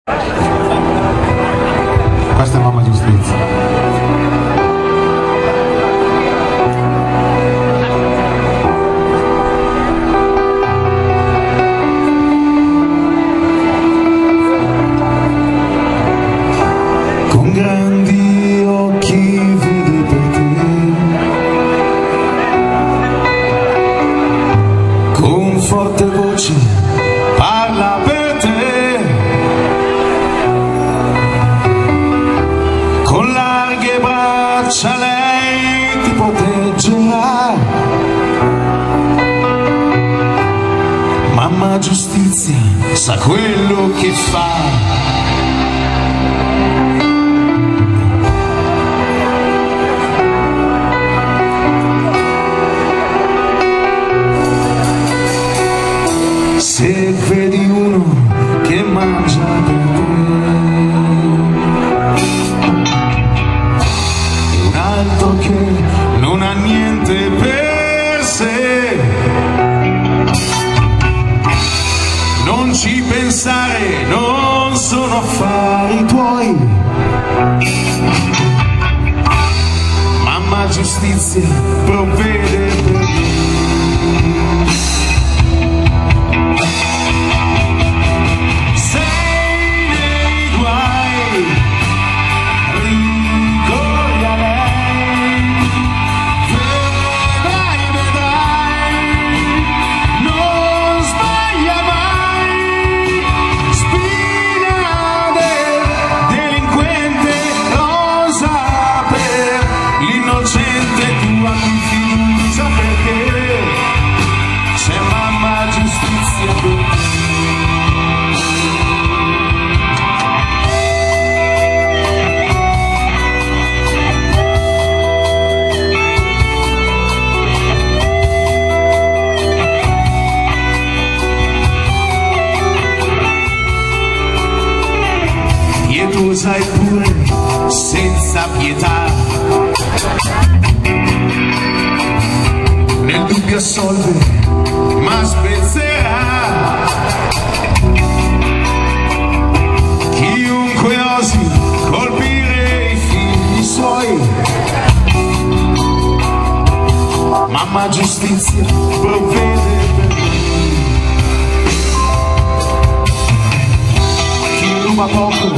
Questa è mamma giustizia. Con grandi occhi vidi per te, con forte voce parla per te, con larghe braccia lei ti proteggerà. Mamma giustizia sa quello che fa. Se vedi uno che mangia per te e un altro che non ha niente per sé, non ci pensare, non sono affari tuoi. Mamma giustizia provvede per te. Tu sai pure senza pietà, nel dubbio assolve ma spezzerà chiunque osi colpire i figli suoi. Mamma giustizia provvede per lui. Chi ruba poco